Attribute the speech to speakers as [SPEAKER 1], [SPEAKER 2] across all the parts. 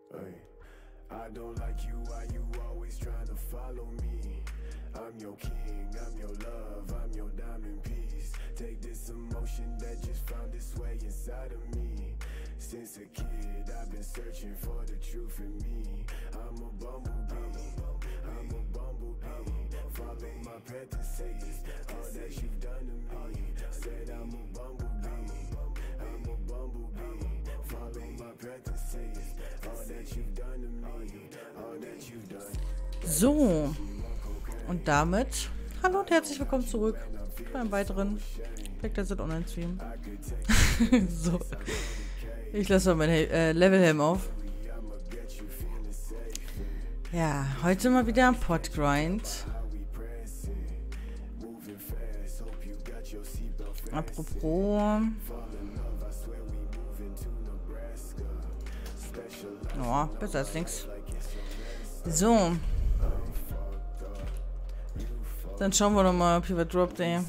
[SPEAKER 1] I don't like you, why you always trying to follow me? I'm your king, I'm your love, I'm your diamond piece. Take this emotion that just found its way inside of me. Since a kid, I've been searching for the truth in me. I'm a bumblebee, I'm a bumblebee. Follow my path to say all that you've done to me. Said I'm a bumblebee, I'm a bumblebee. Follow my path to say all that you've done to me, all that you've done.
[SPEAKER 2] So, und damit, hallo und herzlich willkommen zurück zu einem weiteren Black Online Stream. So, ich lasse mal mein Levelhelm auf. Ja, heute mal wieder am Podgrind. Apropos. Oh, besser als nichts. So. Dann schauen wir nochmal, ob hier was droppt, ey.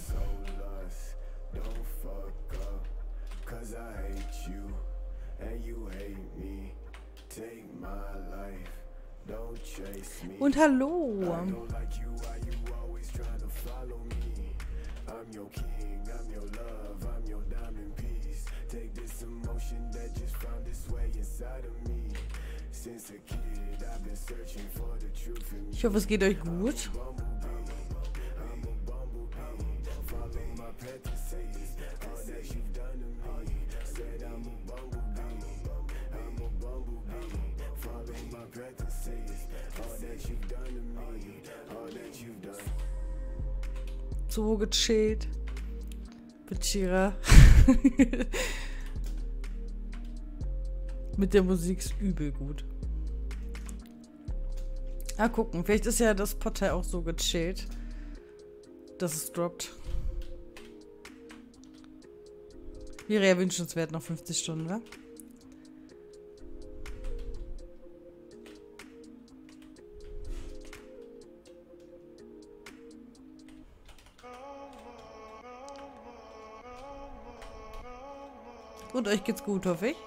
[SPEAKER 2] Und hallo. Ich hoffe, es geht euch gut. So gechillt. Bechira. Mit der Musik ist übel gut. Ah, gucken. Vielleicht ist ja das Portal auch so gechillt, dass es droppt. Wäre ja wünschenswert noch 50 Stunden, wa? Und euch geht's gut, hoffe ich.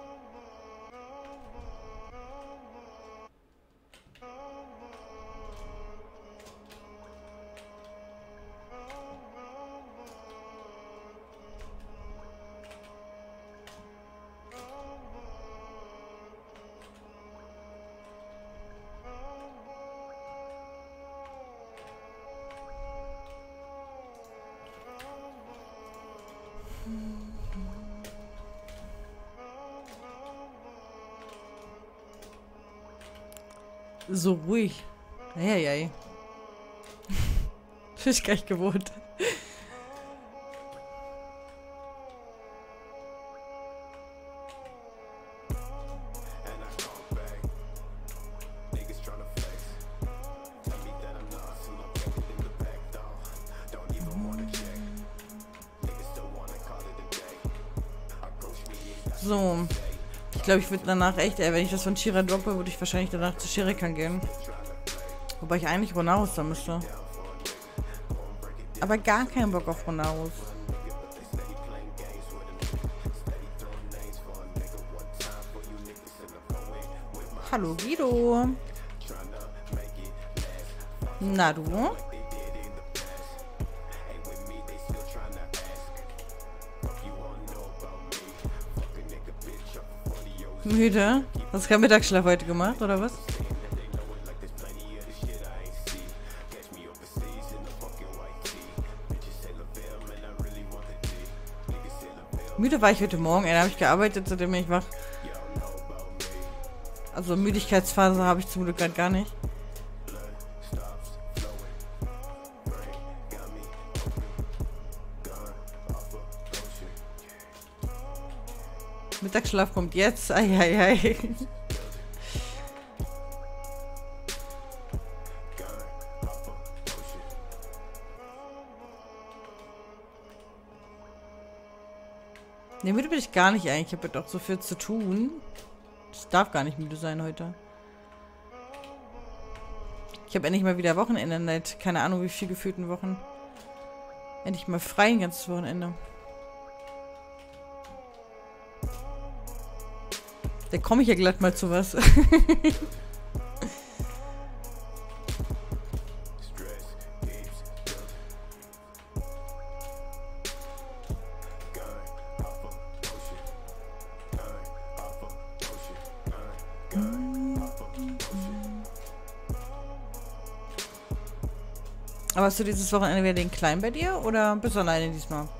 [SPEAKER 2] So ruhig. Eieiei. Bin ich gar nicht gewohnt. So. Ich glaube, ich würde danach echt, wenn ich das von Shira droppe, würde ich wahrscheinlich danach zu Shirikan gehen. Wobei ich eigentlich Ronaus da müsste. Aber gar keinen Bock auf Ronaus. Hallo Guido. Na du? Müde? Hast du keinen Mittagsschlaf heute gemacht, oder was? Müde war ich heute Morgen, da habe ich gearbeitet, seitdem ich wach. Also Müdigkeitsphase habe ich zum Glück gerade gar nicht. Mittagsschlaf kommt jetzt. Eieiei. Ne, müde bin ich gar nicht eigentlich. Ich habe doch so viel zu tun. Ich darf gar nicht müde sein heute. Ich habe endlich mal wieder Wochenende seit keine Ahnung wie viel gefühlten Wochen. Endlich mal frei ein ganzes Wochenende. Da komme ich ja glatt mal zu was. Aber hast du dieses Wochenende wieder den Kleinen bei dir oder bist du alleine diesmal?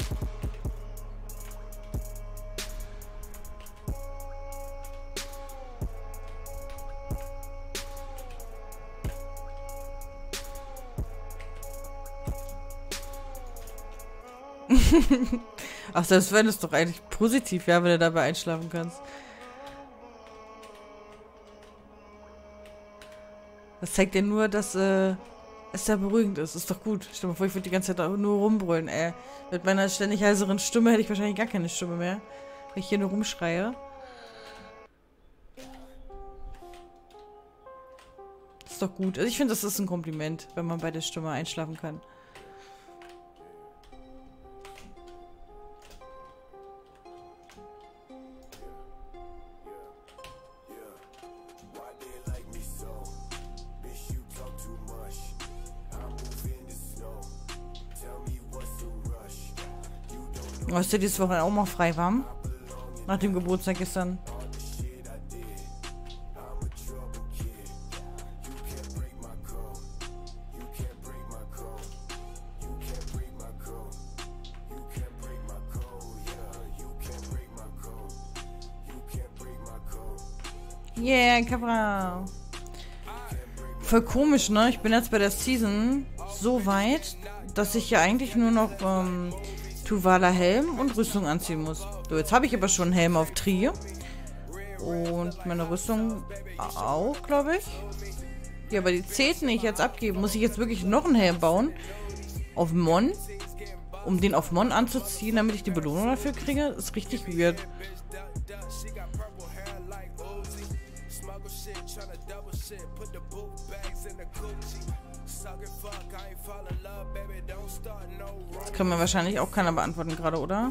[SPEAKER 2] Ach, selbst wenn es doch eigentlich positiv wäre, wenn du dabei einschlafen kannst. Das zeigt dir nur, dass es da beruhigend ist. Ist doch gut. Stell dir mal vor, ich würde die ganze Zeit nur rumbrüllen, ey. Mit meiner ständig heiseren Stimme hätte ich wahrscheinlich gar keine Stimme mehr. Wenn ich hier nur rumschreie. Ist doch gut. Also ich finde, das ist ein Kompliment, wenn man bei der Stimme einschlafen kann. Hast du dieses Wochenende auch mal frei warm? Nach dem Geburtstag gestern. Yeah, Kabra. Voll komisch, ne? Ich bin jetzt bei der Season so weit, dass ich ja eigentlich nur noch Tuvala Helm und Rüstung anziehen muss. So, jetzt habe ich aber schon einen Helm auf Tri. Und meine Rüstung auch, glaube ich. Ja, aber die zählt nicht jetzt abgeben. Muss ich jetzt wirklich noch einen Helm bauen? Auf Mon? Um den auf Mon anzuziehen, damit ich die Belohnung dafür kriege? Ist richtig weird. Das kann mir wahrscheinlich auch keiner beantworten gerade, oder?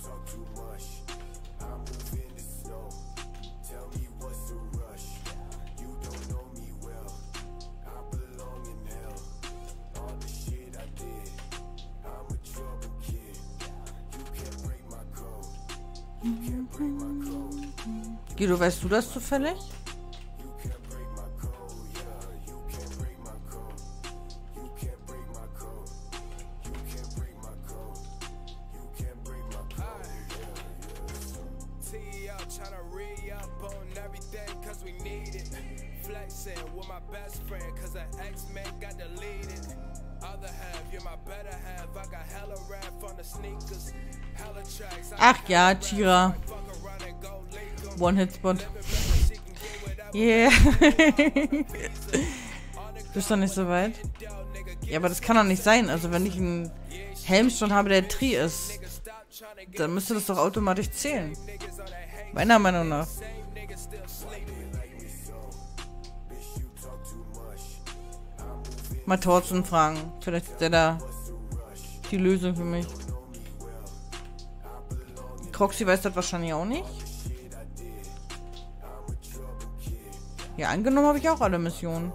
[SPEAKER 2] Guido, weißt du das zufällig? Ach ja, Tira. One-Hit-Spot. Yeah. Bist doch nicht so weit? Ja, aber das kann doch nicht sein. Also wenn ich einen Helm schon habe, der Tri ist, dann müsste das doch automatisch zählen. Meiner Meinung nach. Mal Thorsten fragen. Vielleicht ist der da die Lösung für mich. Croxy weiß das wahrscheinlich auch nicht. Ja, angenommen habe ich auch alle Missionen.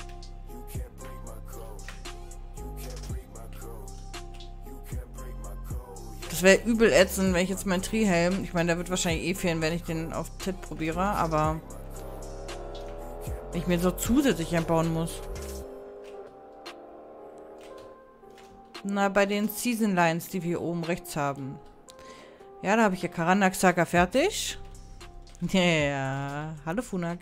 [SPEAKER 2] Das wäre übel ätzend, wenn ich jetzt meinen Tri-Helm... Ich meine, der wird wahrscheinlich eh fehlen, wenn ich den auf Tit probiere, aber... ich mir so zusätzlich einbauen muss. Na, bei den Season Lines, die wir oben rechts haben. Ja, da habe ich ja Karanak Saga fertig. Ja, hallo Funak.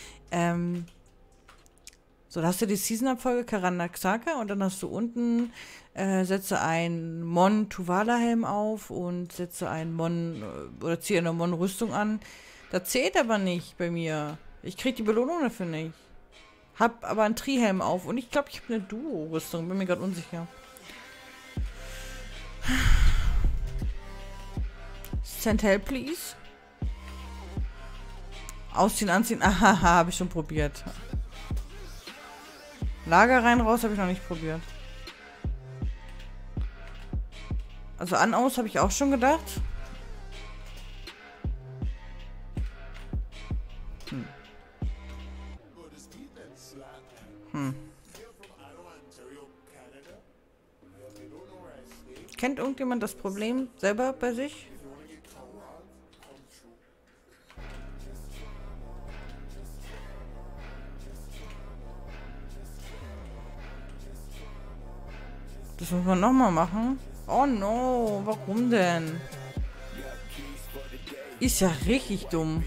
[SPEAKER 2] So, da hast du die Season-Abfolge Karanak Saga und dann hast du unten, setze einen Mon Tuvala Helm auf und setze einen Mon, oder ziehe eine Mon Rüstung an. Das zählt aber nicht bei mir. Ich krieg die Belohnung dafür nicht. Hab aber einen Tri-Helm auf und ich glaube, ich habe eine Duo-Rüstung. Bin mir gerade unsicher. Send help, please. Ausziehen, anziehen. Aha, habe ich schon probiert. Lager rein, raus habe ich noch nicht probiert. Also an, aus habe ich auch schon gedacht. Kennt irgendjemand das Problem selber bei sich? Das muss man nochmal machen. Oh no, warum denn? Ist ja richtig dumm.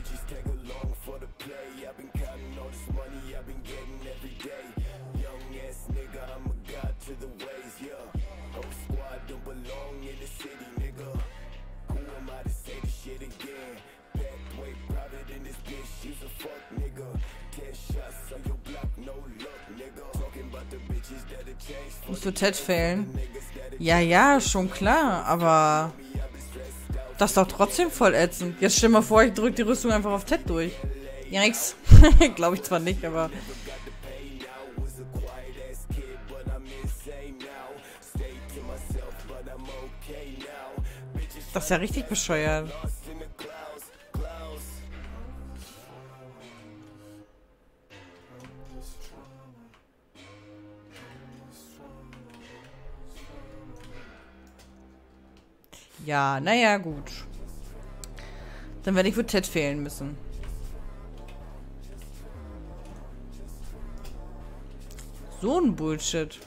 [SPEAKER 2] Musst du Ted fehlen? Ja, ja, schon klar, aber das ist doch trotzdem voll ätzend. Jetzt stell mal vor, ich drück die Rüstung einfach auf Ted durch. Yikes. Glaube ich zwar nicht, aber... Das ist ja richtig bescheuert. Ja, naja, gut. Dann werde ich für Ted fehlen müssen. So ein Bullshit.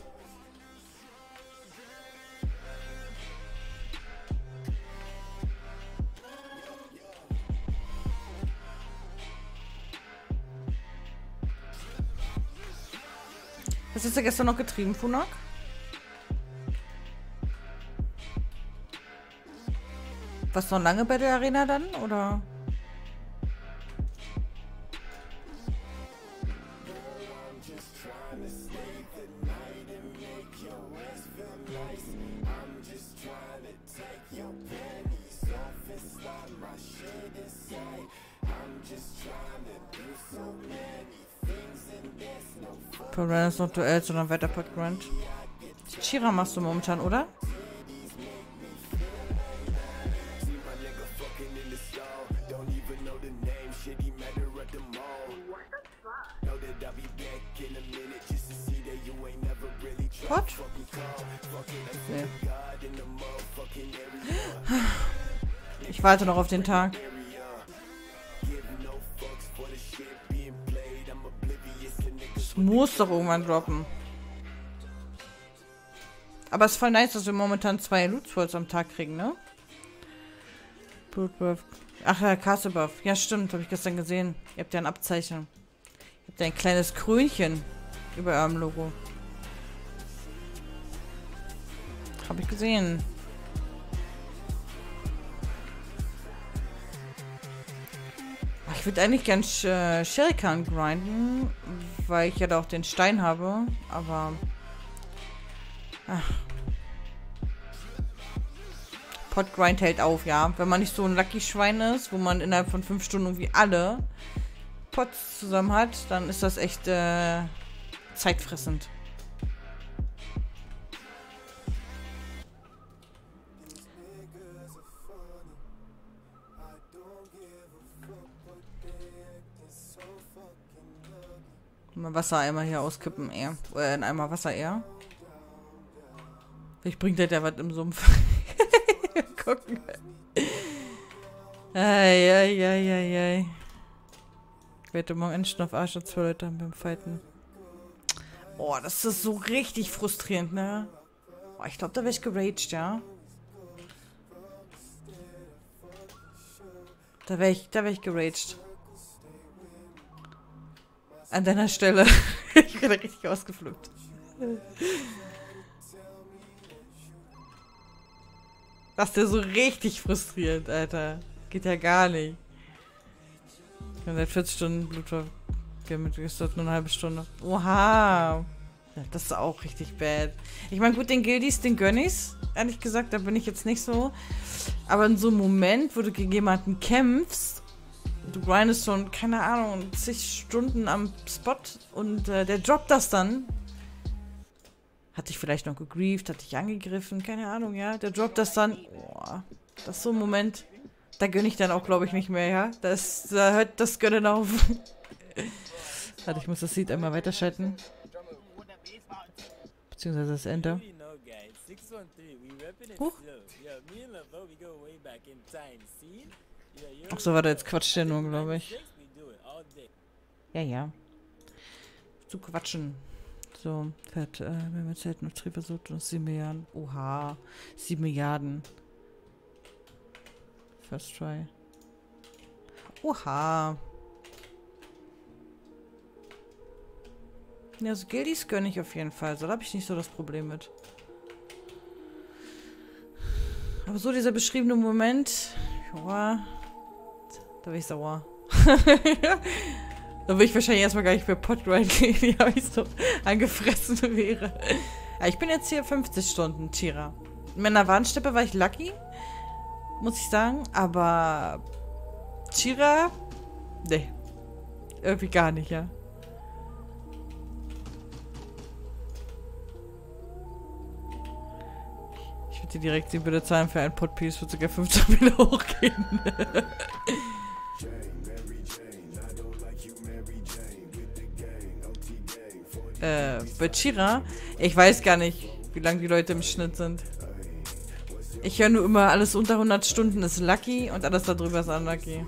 [SPEAKER 2] Was hast du gestern noch getrieben, Funak? Was noch lange bei der Arena dann, oder? Podgrand ist noch Duell, sondern weiter Podgrand. Chira machst du momentan, oder? Pot? Nee. Ich warte noch auf den Tag. Es muss doch irgendwann droppen. Aber es ist voll nice, dass wir momentan 2 Loot-Falls am Tag kriegen, ne? Bloodbuff. Ach ja, Castle Buff. Ja, stimmt, habe ich gestern gesehen. Ihr habt ja ein Abzeichen. Ihr habt ja ein kleines Krönchen über eurem Logo. Habe ich gesehen. Ich würde eigentlich gern Shuriken grinden, weil ich ja da auch den Stein habe, aber... Ach. Potgrind hält auf, ja. Wenn man nicht so ein Lucky-Schwein ist, wo man innerhalb von 5 Stunden irgendwie alle Pots zusammen hat, dann ist das echt zeitfressend. Mal Wassereimer hier auskippen, eher. Oder in Eimer Wasser eher. Vielleicht bringt der was im Sumpf. Gucken. Eieieiei. Ich werde morgen endlich auf Arsch 2 Leute haben beim Fighten. Oh, das ist so richtig frustrierend, ne? Oh, ich glaube, da wäre ich geraged, ja. Da wäre ich geraged. An deiner Stelle. Ich werde richtig ausgeflippt. Das ist ja so richtig frustrierend, Alter. Geht ja gar nicht. Ich habe seit 40 Stunden Blutwurf. Ist das nur eine halbe Stunde. Oha. Ja, das ist auch richtig bad. Ich meine, gut, den Guildies, den gönn ich's. Ehrlich gesagt, da bin ich jetzt nicht so. Aber in so einem Moment, wo du gegen jemanden kämpfst, du grindest schon, keine Ahnung, zig Stunden am Spot und der droppt das dann. Hat dich vielleicht noch gegrieft, hat dich angegriffen, keine Ahnung, ja. Der droppt das dann. Boah, das ist so ein Moment, da gönne ich dann auch, glaube ich, nicht mehr, ja. Da hört das Gönnen auf. Warte, ich muss das Lied einmal weiterschalten. Beziehungsweise das Enter. Huch. Ach so, warte, jetzt quatscht der nur, glaube ich. Ja, ja. Zu quatschen. So, fährt, wenn wir Zelt noch Trieb versucht und 7 Milliarden. Oha, 7 Milliarden. First try. Oha. Ja, so Gildies gönne ich auf jeden Fall. So, da habe ich nicht so das Problem mit. Aber so dieser beschriebene Moment, ja, da bin ich sauer. Da würde ich wahrscheinlich erstmal gar nicht mehr Podgrind gehen, wie ich so angefressen wäre. Ja, ich bin jetzt hier 50 Stunden, Tira. In meiner Warnsteppe war ich lucky, muss ich sagen, aber Tira, nee, irgendwie gar nicht, ja. Ich würde dir direkt 7 Bilder zahlen für einen Podpiece, würde sogar 15 Bilder hochgehen. Bei Chira, ich weiß gar nicht, wie lange die Leute im Schnitt sind. Ich höre nur immer, alles unter 100 Stunden ist lucky und alles darüber ist unlucky.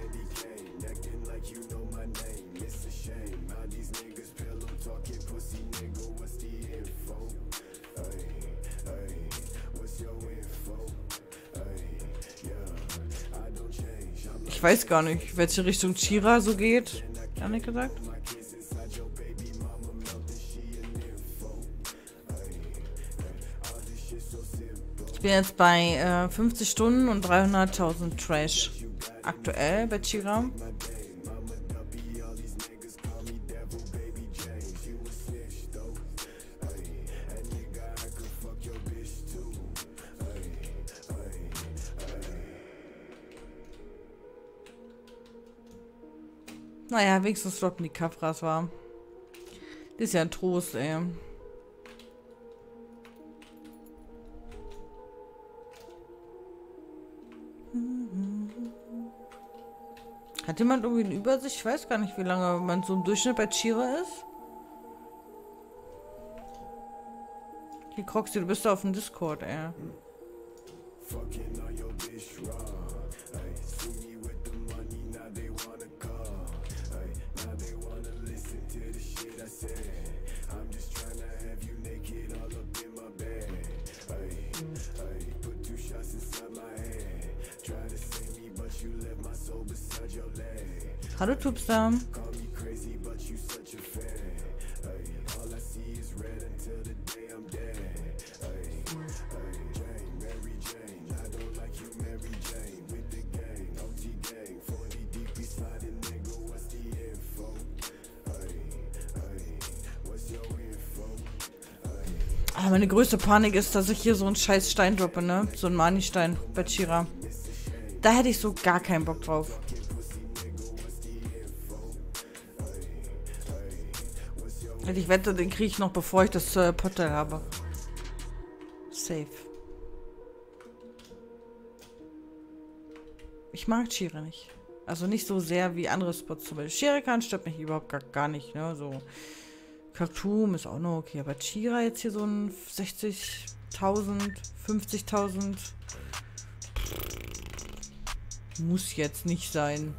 [SPEAKER 2] Ich weiß gar nicht, welche Richtung Chira so geht. Ehrlich gesagt. Ich bin jetzt bei 50 Stunden und 300.000 Trash aktuell bei Chira. Naja, wenigstens droppen die Kafras war. Das ist ja ein Trost, ey. Hat jemand irgendwie eine Übersicht? Ich weiß gar nicht, wie lange man so im Durchschnitt bei Chira ist. Hier, Croxy, du bist da auf dem Discord, ey. Hallo Tubster. Ah, meine größte Panik ist, dass ich hier so einen scheiß Stein droppe, ne? So einen Mani-Stein bei Chira. Da hätte ich so gar keinen Bock drauf. Ich wette, den kriege ich noch, bevor ich das Portal habe. Safe. Ich mag Chira nicht. Also nicht so sehr wie andere Spots zum Beispiel. Sherikan stört mich überhaupt gar nicht, ne? So Kaktum ist auch noch okay. Aber Chira jetzt hier so ein 60.000, 50.000 muss jetzt nicht sein.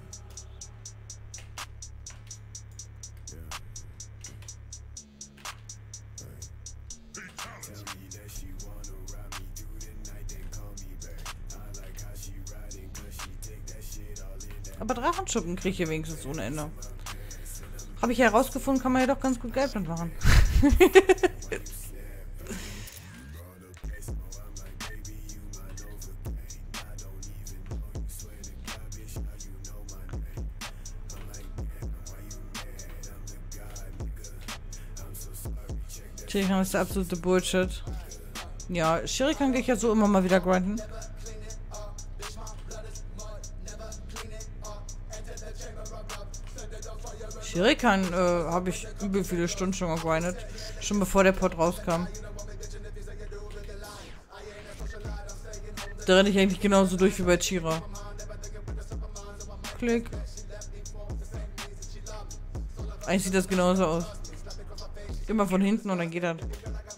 [SPEAKER 2] Aber Drachenschuppen kriege ich hier wenigstens ohne Ende. Habe ich herausgefunden, kann man ja doch ganz gut Geld mitmachen. Shuriken ist der absolute Bullshit. Ja, Shuriken gehe ich ja so immer mal wieder grinden. Shuriken habe ich übel viele Stunden schon gegrindet. Schon bevor der Pod rauskam. Da renne ich eigentlich genauso durch wie bei Chira. Klick. Eigentlich sieht das genauso aus. Immer von hinten und dann geht das.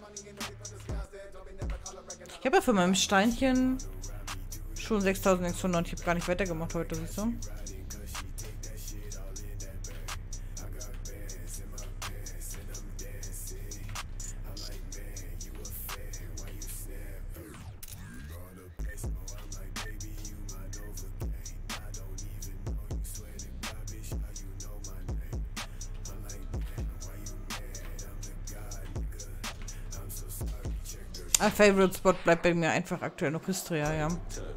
[SPEAKER 2] Ich habe ja von meinem Steinchen schon 6600 und ich habe gar nicht weitergemacht heute, siehst du? Ein Favorite Spot bleibt bei mir einfach aktuell noch Histria, ja.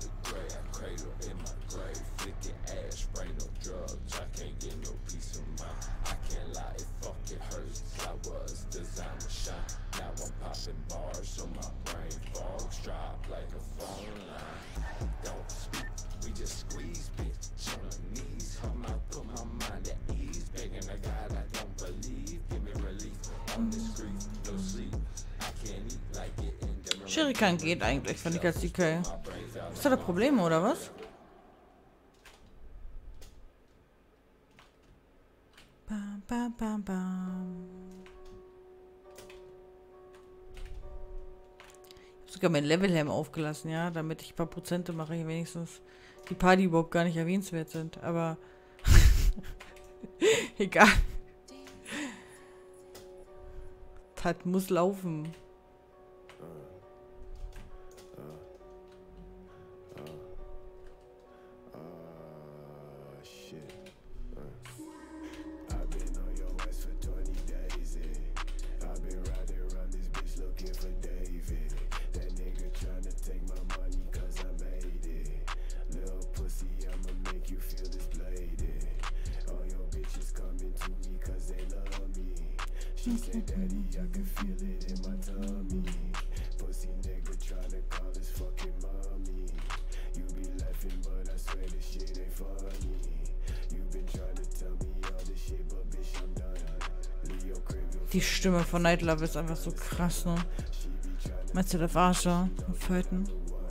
[SPEAKER 2] Shuriken geht eigentlich, fand ich als DK. Ist da Probleme oder was? Bam, bam, bam, bam. Ich habe sogar mein Levelhelm aufgelassen, ja, damit ich ein paar Prozente mache, hier wenigstens die Party überhaupt gar nicht erwähnenswert sind, aber egal. Das muss laufen.
[SPEAKER 1] She said, Daddy, I can feel it in my tummy. Pussy nigga tryna call his fucking mommy. You be laughing, but I swear this shit ain't funny. You been trying to tell me all this shit, but bitch, I'm done. Leo crib.
[SPEAKER 2] Die Stimme von Night Love ist einfach so krass, ne? Meinst du der Arsha? Feiten?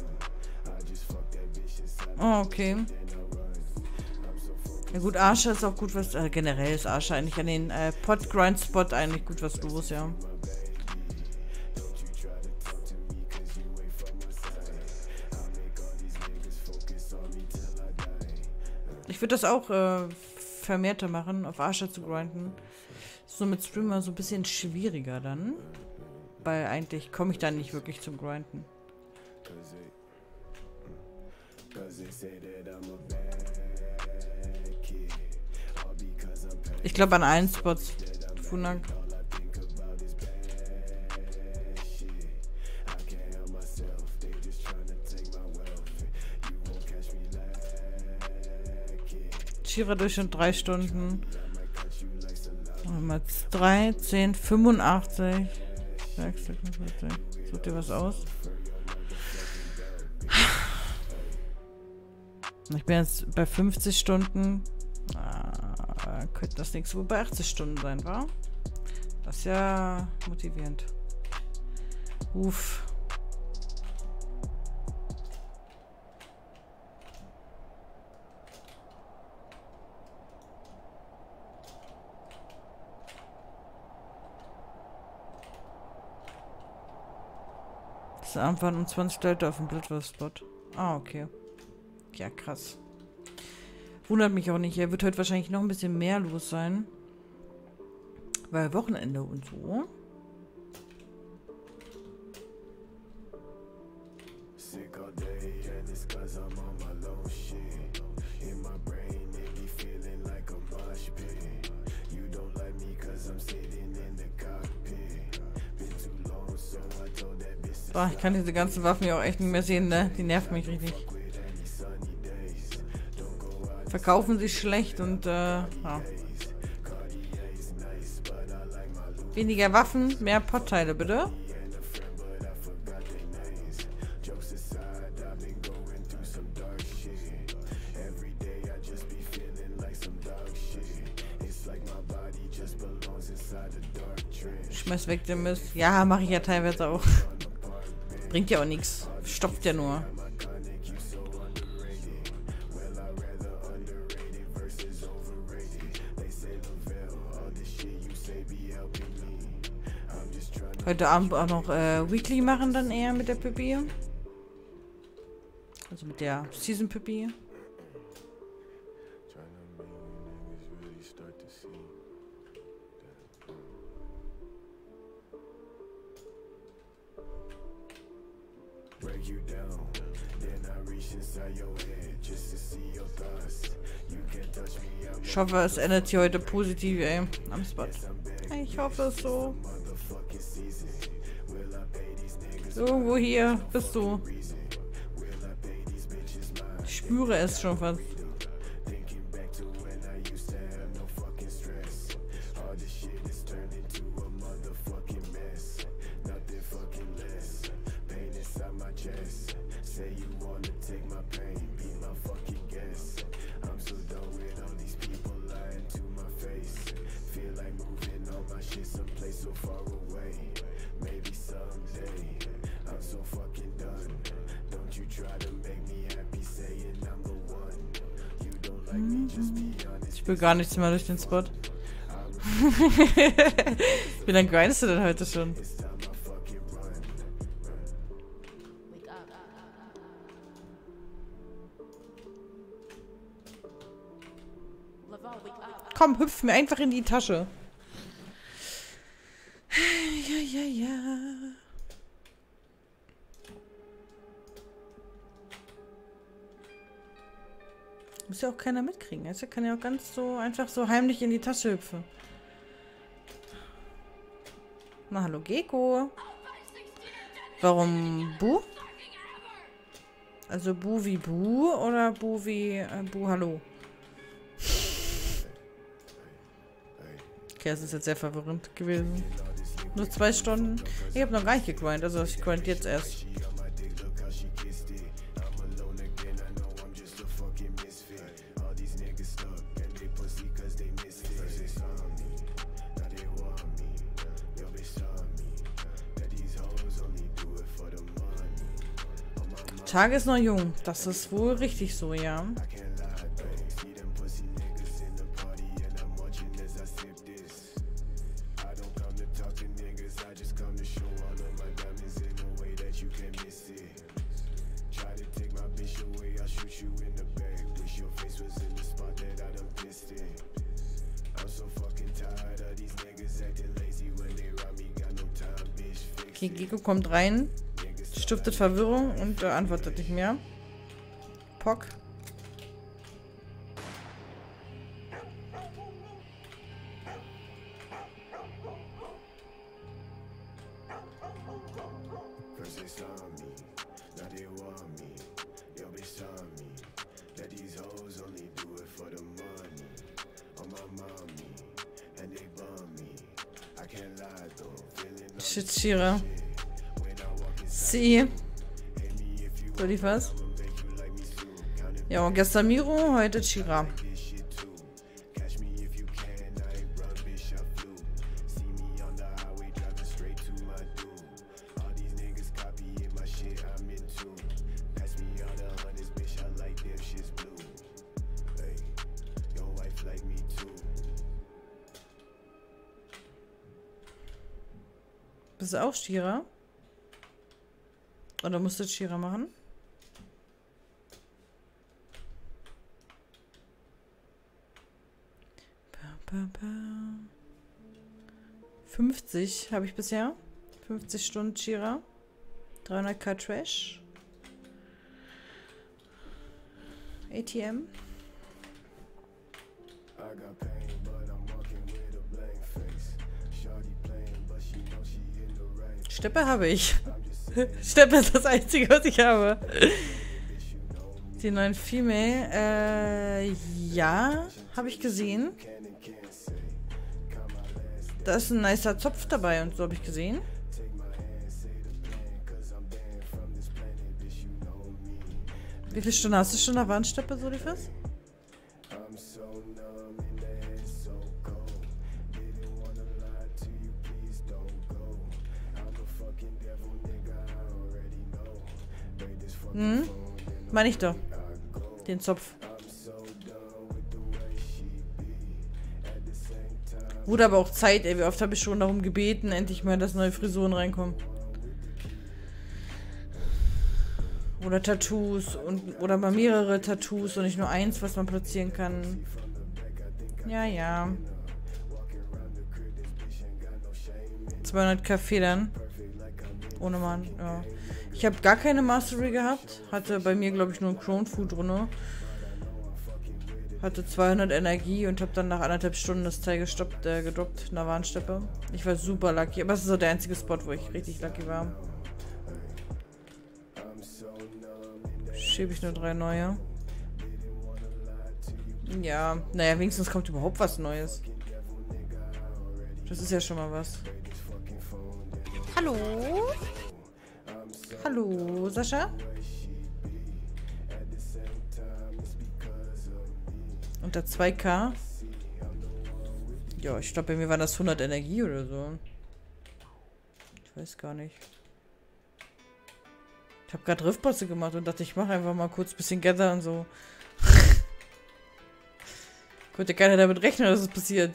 [SPEAKER 2] Oh, okay. Ja gut, Arsha ist auch gut was, generell ist Arsha eigentlich an den Pot-Grind-Spot eigentlich gut was los, ja. Ich würde das auch vermehrter machen, auf Arsha zu grinden. So mit Streamer so ein bisschen schwieriger dann. Weil eigentlich komme ich dann nicht wirklich zum Grinden. Ich glaube an allen Spots. Vielen Dank. Shira durch schon 3 Stunden. Mal 3, 10, 85. 6, 46. Such dir was aus. Ich bin jetzt bei 50 Stunden. Könnte das nächste Woche bei 80 Stunden sein, wa? Das ist ja motivierend. Uff. Das waren um 20 Leute auf dem Bloodwurst-Spot. Ah, okay. Ja, krass. Wundert mich auch nicht. Er wird heute wahrscheinlich noch ein bisschen mehr los sein. Weil Wochenende und so. Boah, ich kann diese ganzen Waffen ja auch echt nicht mehr sehen, ne? Die nerven mich richtig. Verkaufen sie schlecht und ja. Weniger Waffen, mehr Potteile, bitte. Schmeiß weg den Mist. Ja, mache ich ja teilweise auch. Bringt ja auch nichts. Stopft ja nur. Heute Abend auch noch Weekly machen dann eher mit der Püppi. Also mit der Season Püppi. Ich hoffe, es endet hier heute positiv, ey, am Spot. Ich hoffe es so. Irgendwo hier bist du. Ich spüre es schon fast. Ich will gar nichts mehr durch den Spot. Wie lange grindest du denn heute schon? Komm, hüpf mir einfach in die Tasche. Ja. Muss ja auch keiner mitkriegen. Also kann ja auch ganz so einfach so heimlich in die Tasche hüpfen. Na, hallo Gecko. Warum Bu? Also Bu wie Bu oder Bu wie Bu hallo? Okay, das ist jetzt sehr verwirrend gewesen. Nur 2 Stunden. Ich habe noch gar nicht gegrindet, also ich grind jetzt erst. Tag ist noch jung. Das ist wohl richtig so, ja. Okay, Gecko kommt rein, stiftet Verwirrung und antwortet nicht mehr. Pock. Shit, Shira. Sie. So lief was? Ja, und gestern Miro, heute Shira. Bist du auch Shira? Oder musst du Shira machen? Ba, ba, ba. 50 habe ich bisher. 50 Stunden Shira. 300k Trash. ATM. Steppe habe ich. Steppe ist das Einzige, was ich habe. Die neuen Female, ja, habe ich gesehen. Da ist ein nicer Zopf dabei und so habe ich gesehen. Wie viele Stunden hast du schon auf Warnsteppe, so lief es? Hm, meine ich doch. Den Zopf. Wurde aber auch Zeit, ey. Wie oft habe ich schon darum gebeten, endlich mal, dass neue Frisuren reinkommen. Oder Tattoos. Oder mal mehrere Tattoos und nicht nur eins, was man platzieren kann. Ja, ja. 200k Federn. Ohne Mann, ja. Ich habe gar keine Mastery gehabt. Hatte bei mir, glaube ich, nur ein Crown Food drin. Hatte 200 Energie und habe dann nach 1,5 Stunden das Teil gedroppt, einer Warnsteppe. Ich war super lucky. Aber das ist so der einzige Spot, wo ich richtig lucky war. Schiebe ich nur 3 neue. Ja, naja, wenigstens kommt überhaupt was Neues. Das ist ja schon mal was. Hallo? Hallo, Sascha? Unter 2k? Ja, ich glaube, bei mir waren das 100 Energie oder so. Ich weiß gar nicht. Ich habe gerade Riftbosse gemacht und dachte, ich mache einfach mal kurz ein bisschen Gather und so. Konnte keiner damit rechnen, dass es passiert.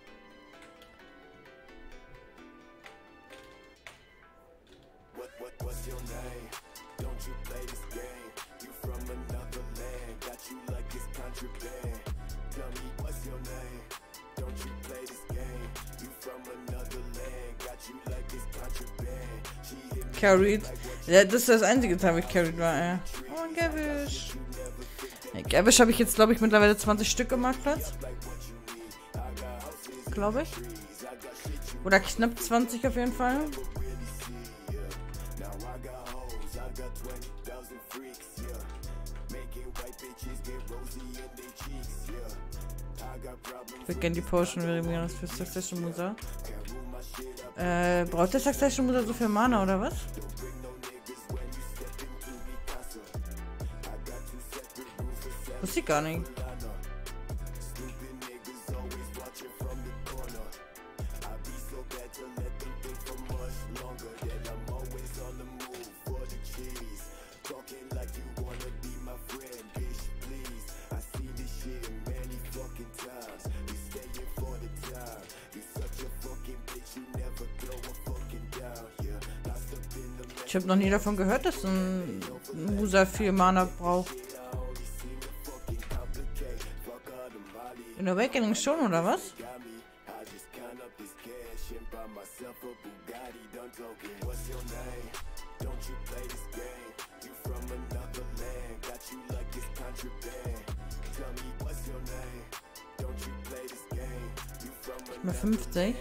[SPEAKER 2] Carried. Ja, das ist das einzige Teil, wo ich carried war, ey. Oh, ein Gavish. Ja, Gavish habe ich jetzt, glaube ich, mittlerweile 20 Stück im Marktplatz. Glaube ich. Oder knapp 20 auf jeden Fall. Ich würde gerne die Potion Veridian für Succession Musa. Braucht der Succession Musa so viel Mana oder was? Wusste ich gar nicht. Ich habe noch nie davon gehört, dass ein Musa viel Mana braucht. In Awakening schon, oder was? Mal 50.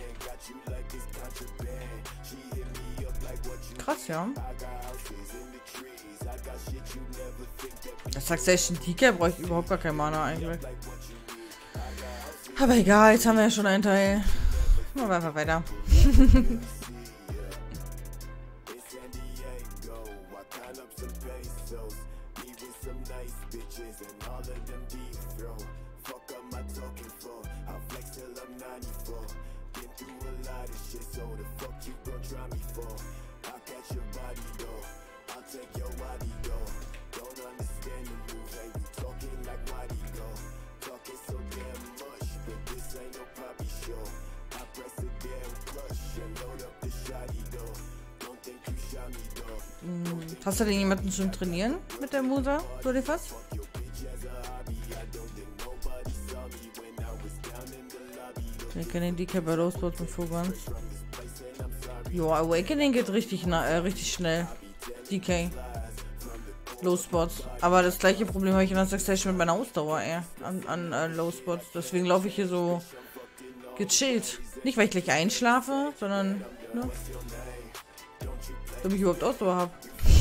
[SPEAKER 2] Krass, ja. Das Succession TK brauche ich überhaupt gar kein Mana eigentlich. Aber egal, jetzt haben wir ja schon einen Teil. Machen wir einfach weiter. Hast du denn jemanden zum Trainieren mit der Musa, Solifas? Ich kenne den DK bei Lowspot mit Fullguns. Jo, Awakening geht richtig schnell. DK. Lowspots. Aber das gleiche Problem habe ich in der Succession mit meiner Ausdauer, an Lowspots. Deswegen laufe ich hier so gechillt. Nicht, weil ich gleich einschlafe, sondern, ne? Damit ich überhaupt Ausdauer habe.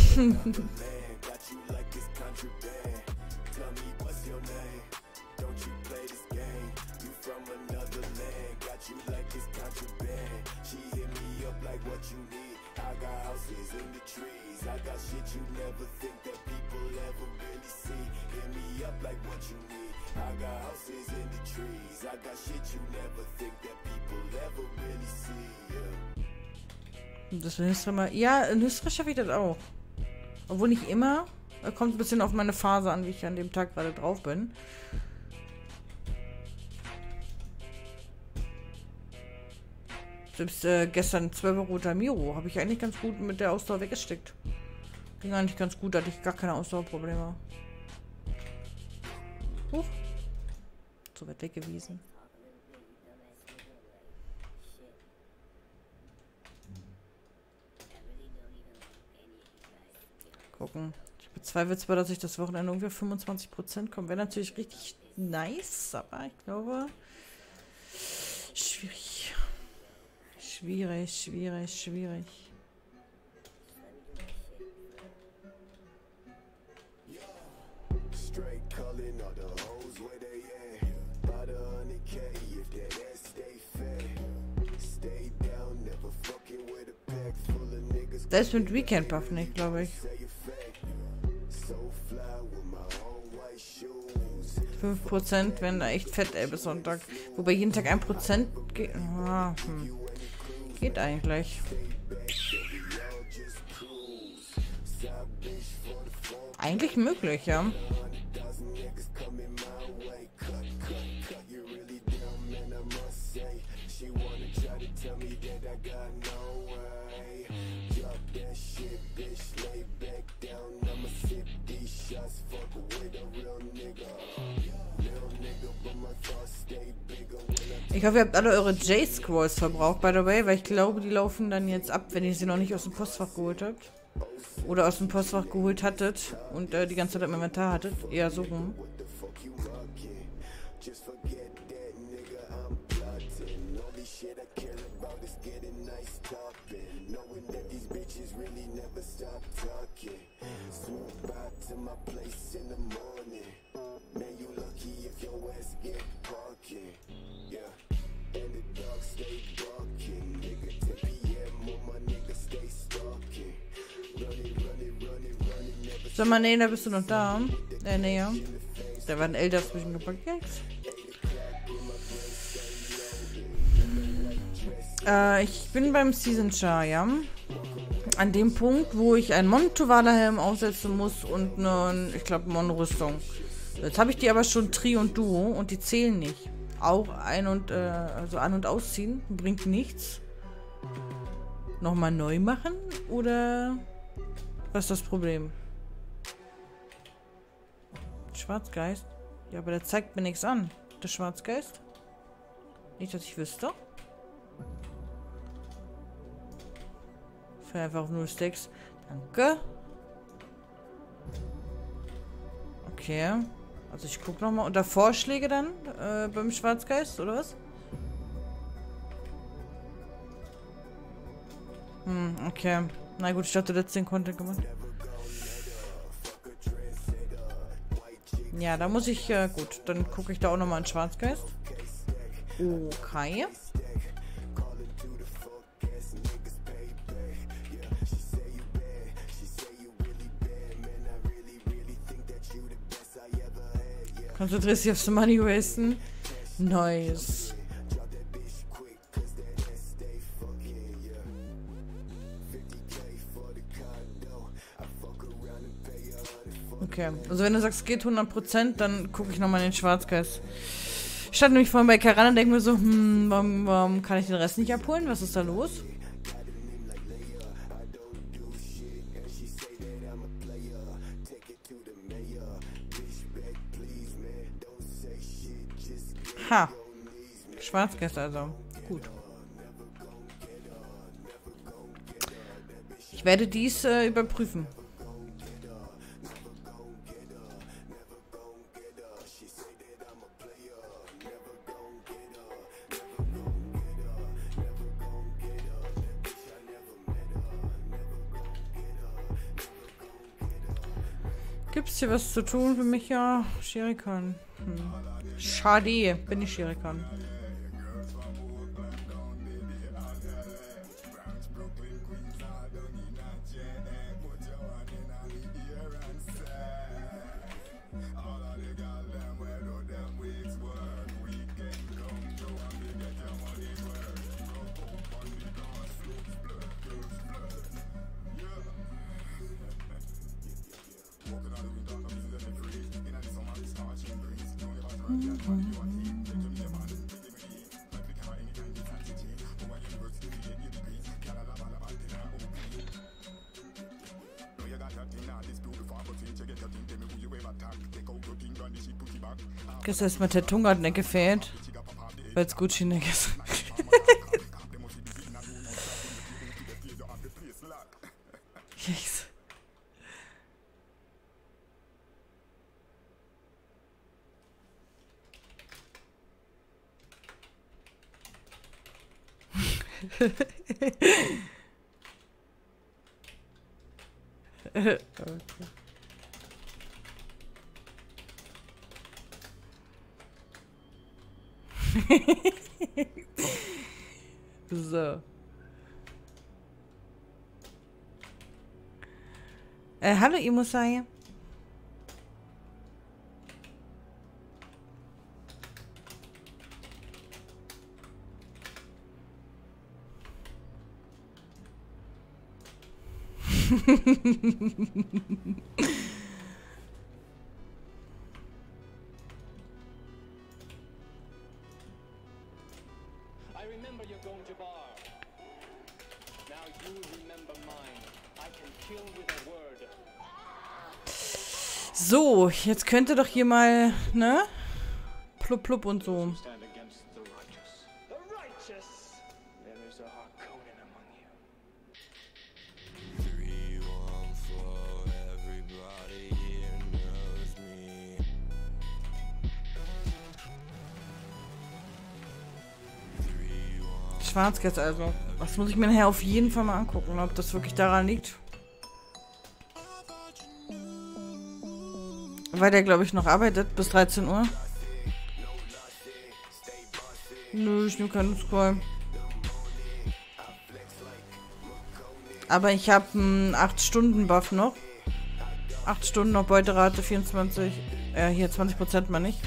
[SPEAKER 2] Das Nüstra mal. Ja, Nüstra schaffe ich das auch. Obwohl nicht immer. Kommt ein bisschen auf meine Phase an, wie ich an dem Tag gerade drauf bin. Selbst gestern 12 Euro Tamiro habe ich eigentlich ganz gut mit der Ausdauer weggesteckt. Ging eigentlich ganz gut, da hatte ich gar keine Ausdauerprobleme. Huch. So weit weggewiesen. Gucken. Ich bezweifle zwar, dass ich das Wochenende irgendwie auf 25% komme. Wäre natürlich richtig nice, aber ich glaube... Schwierig. Schwierig. Selbst mit Weekend Buff nicht, glaube ich. 5% wären da echt fett, ey, bis Sonntag. Wobei jeden Tag 1% geht. Geht eigentlich. Eigentlich möglich, ja. Ich hoffe, ihr habt alle eure J-Scrolls verbraucht, by the way, weil ich glaube, die laufen dann jetzt ab, wenn ihr sie noch nicht aus dem Postfach geholt habt. Oder aus dem Postfach geholt hattet und die ganze Zeit im Inventar hattet. Eher so rum. Sag mal, nee, da bist du noch da. Nee. Da war ein Elder zwischengepackt. Ich bin beim Season Char, ja. An dem Punkt, wo ich einen Mon-Tuvala-Helm aufsetzen muss und eine, ich glaube, Mon-Rüstung. Jetzt habe ich die aber schon Tri und Duo und die zählen nicht. Auch also an- und ausziehen bringt nichts. Nochmal neu machen? Oder was ist das Problem? Schwarzgeist? Ja, aber der zeigt mir nichts an. Der Schwarzgeist? Nicht, dass ich wüsste. Für einfach 0 Stacks. Danke. Okay. Also ich gucke nochmal. Unter Vorschläge dann beim Schwarzgeist, oder was? Okay. Na gut, ich dachte, letzten Content gemacht. Ja, da muss ich, gut, dann gucke ich da auch nochmal in Schwarzgeist. Okay. Konzentrierst dich aufs Money wasten. Nice. Okay, also wenn du sagst, es geht 100%, dann gucke ich nochmal in den Schwarzgeist. Ich stand nämlich vorhin bei Karan und denke mir so, warum kann ich den Rest nicht abholen? Was ist da los? Ha. Schwarzgeist also. Gut. Ich werde dies überprüfen. Gibt's hier was zu tun für mich? Ja, Shirikan. Schade, bin ich Shirikan. Gestern ist mir der Tunga-Neck gefehlt. Weil es Gucci-Neck ist. Yes. Okay. So. Hallo Imusai.
[SPEAKER 3] I remember your going to bar. Now you remember mine. I can kill with a word.
[SPEAKER 2] So, jetzt könnte doch hier mal, ne? Plupp, plupp und so.
[SPEAKER 3] Stand against the righteous. The righteous? There is a Harkonnen among you.
[SPEAKER 1] 314, everybody here knows me.
[SPEAKER 2] Schwarzgeld also. Das muss ich mir nachher auf jeden Fall mal angucken, ob das wirklich daran liegt. Weil der, glaube ich, noch arbeitet bis 13 Uhr. Nö, ich nehme keinen Scroll. Aber ich habe einen 8-Stunden-Buff noch. 8 Stunden noch Beuterate, 24. Hier 20% mal nicht.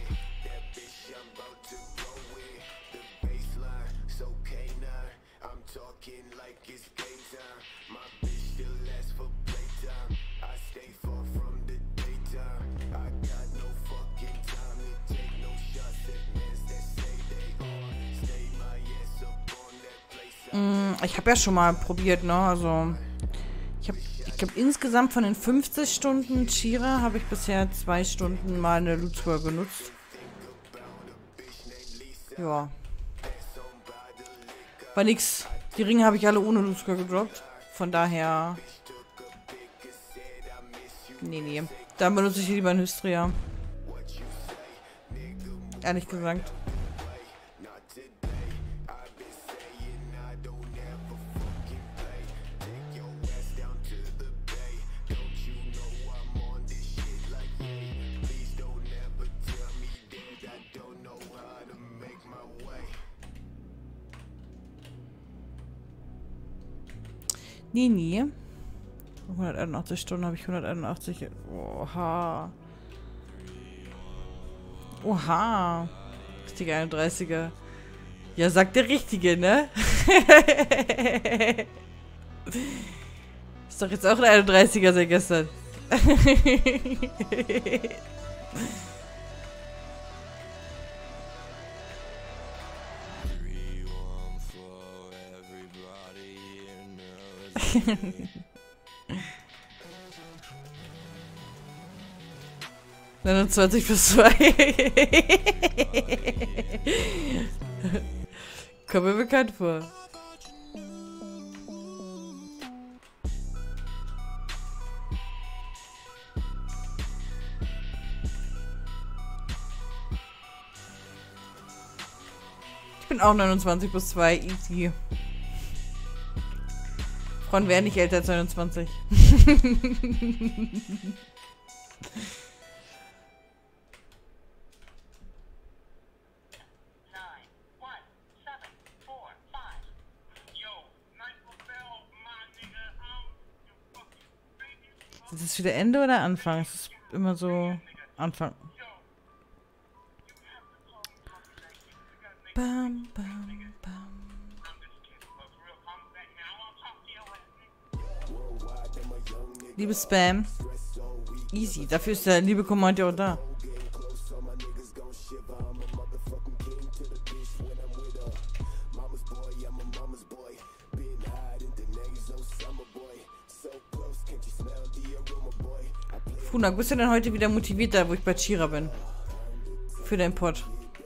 [SPEAKER 2] Ich habe ja schon mal probiert, ne? Also ich habe insgesamt von den 50 Stunden Chira habe ich bisher 2 Stunden mal eine Loot Scroll genutzt. Ja. War nix. Die Ringe habe ich alle ohne Loot Scroll gedroppt. Von daher. Nee. Dann benutze ich lieber ein Hystria. Ehrlich gesagt. Nee. 181 Stunden habe ich 181. Oha. Richtige 31er. Ja, sagt der Richtige, ne? Ist doch jetzt auch ein 31er seit gestern. Dann 20 plus 2. Kommt mir bekannt vor. Ich bin auch 29 plus 2, easy. Frauen werden nicht älter als 29. Ist das wieder Ende oder Anfang? Es ist immer so Anfang. Bam, bam, bam. Liebe Spam. Easy. Dafür ist der liebe Command ja auch da. Funa, bist du denn heute wieder motiviert, da wo ich bei Chira bin? Für den Pod.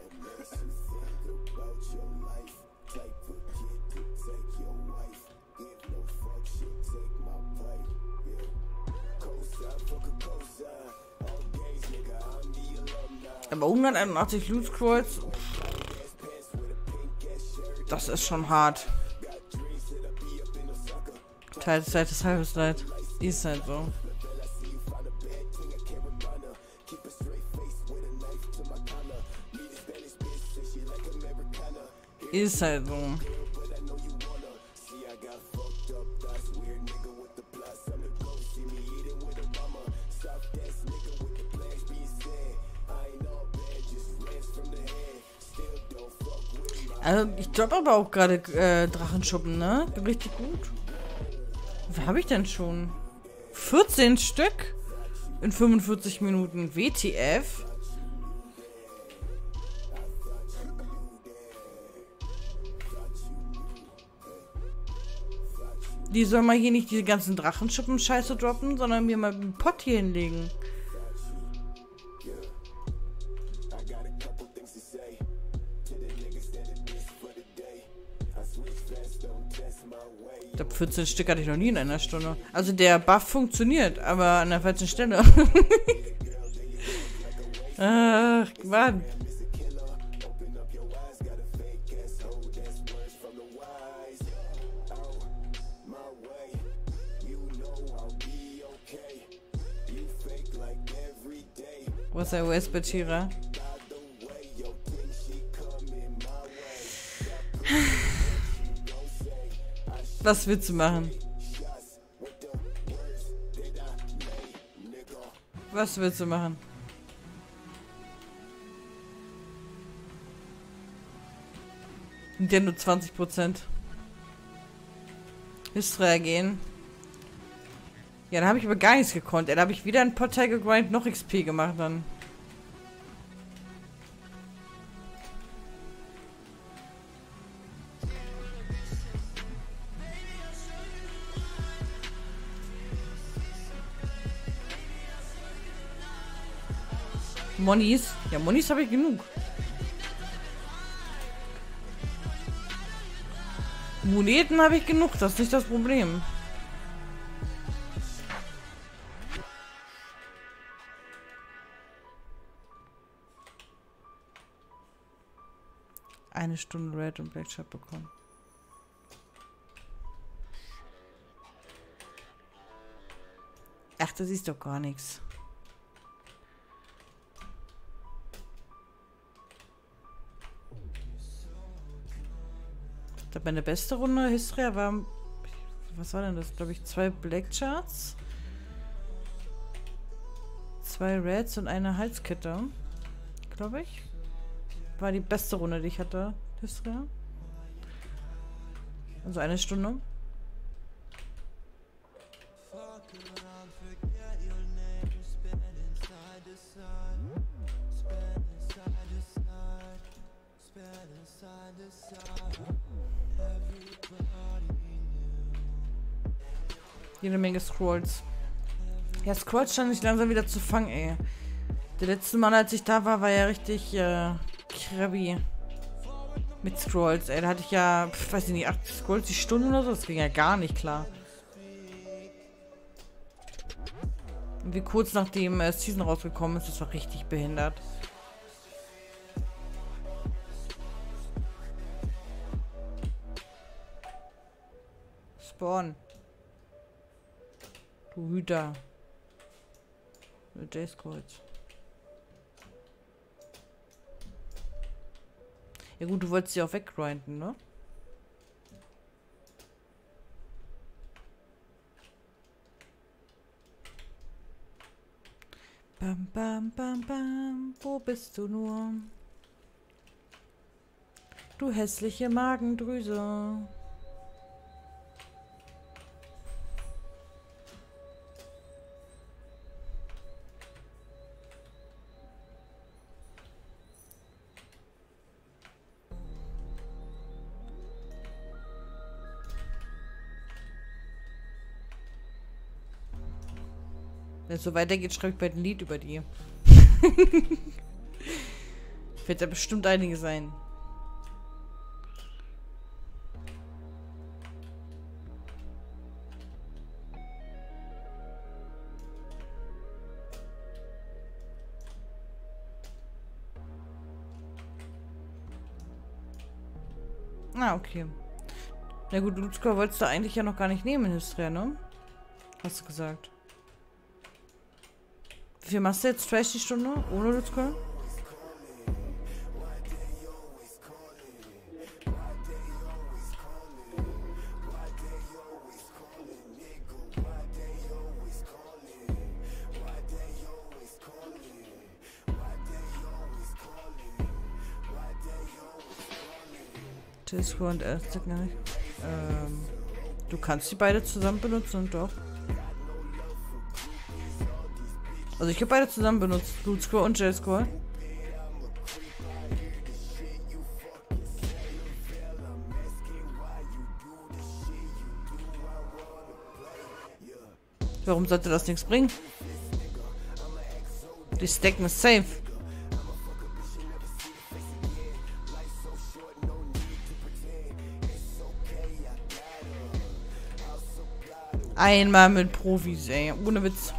[SPEAKER 2] Aber 181 Loot Scrolls, das ist schon hart. Teil des Leid ist halbes Leid. Ist halt so. Ist halt so. Also ich droppe aber auch gerade Drachenschuppen, ne? Richtig gut. Wie viel habe ich denn schon? 14 Stück? In 45 Minuten. WTF? Die soll mal hier nicht diese ganzen Drachenschuppen-Scheiße droppen, sondern mir mal einen Pott hier hinlegen. Ich glaube, 14 Stück hatte ich noch nie in einer Stunde. Also der Buff funktioniert, aber an der falschen Stelle. Ach, Mann. Wo ist der US-Betierer? Was willst du machen? Was willst du machen? Der nur 20%. Hystria gehen. Ja, da habe ich aber gar nichts gekonnt. Da habe ich weder ein Portal gegrindet noch XP gemacht dann. Monis? Ja, Monis habe ich genug. Moneten habe ich genug, das ist nicht das Problem. Eine Stunde Red und Black Shot bekommen. Ach, das ist doch gar nichts. Ich glaube, meine beste Runde Hystria war... Was war denn das? Glaube ich, 2 Black Charts. 2 Reds und eine Halskette. Glaube ich. War die beste Runde, die ich hatte. Hystria. Also eine Stunde. Jede Menge Scrolls. Ja, Scrolls stand nicht langsam wieder zu fangen, ey. Der letzte Mal, als ich da war, war ja richtig krabby. Mit Scrolls, ey. Da hatte ich ja, weiß ich nicht, 8 Scrolls die Stunde oder so. Das ging ja gar nicht klar. Und wie kurz nachdem Season rausgekommen ist, das war richtig behindert. Spawn. Du Hüter. Mit J-Scrolls. Ja gut, du wolltest sie auch weggrinden, ne? Bam, bam, bam, bam. Wo bist du nur? Du hässliche Magendrüse. Wenn es so weitergeht, schreibe ich bald ein Lied über die. Wird ja bestimmt einige sein. Ah, okay. Na gut, Lutzka wolltest du eigentlich ja noch gar nicht nehmen in Hystria, ne? Hast du gesagt. Wie viel machst du jetzt? Trash die Stunde? Ohne Lutzka? Disco und Aztec, ne? Du kannst die beide zusammen benutzen und doch. Also ich habe beide zusammen benutzt. Blutscore und J-Score. Warum sollte das nichts bringen? Die stacken ist safe. Einmal mit Profis, ey. Ohne Witz.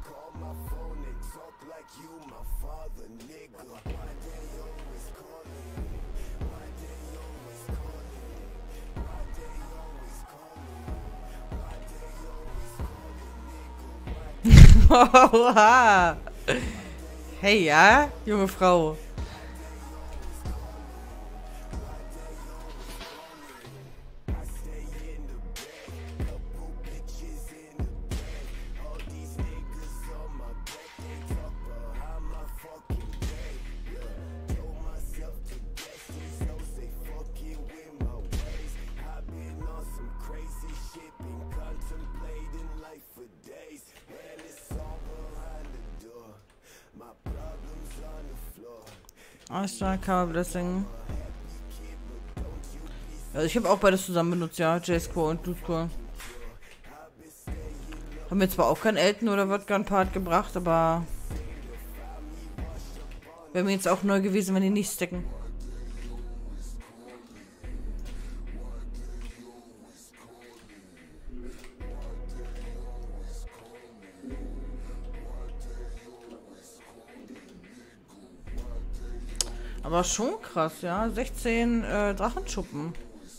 [SPEAKER 2] Oha. Hey, ja, junge Frau. Arschstark, Cover Blessing. Also ich habe auch beides zusammen benutzt, ja. J-Score und Blutscore. Haben mir zwar auch keinen Elton oder Wodka-Part gebracht, aber wäre mir jetzt auch neu gewesen, wenn die nicht stacken. Aber schon krass, ja. 16 Drachenschuppen.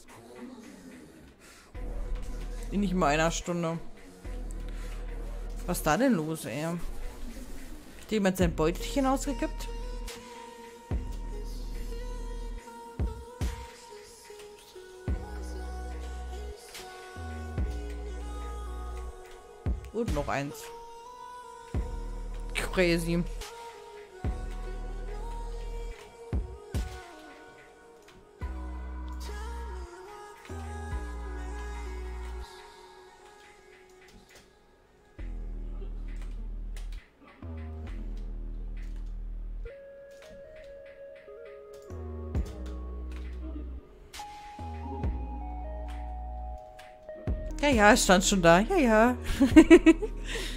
[SPEAKER 2] In nicht mal einer Stunde. Was ist da denn los, ey? Hat jemand sein Beutelchen ausgekippt? Und noch eins. Crazy. Ja, ja, es stand schon da. Ja, ja.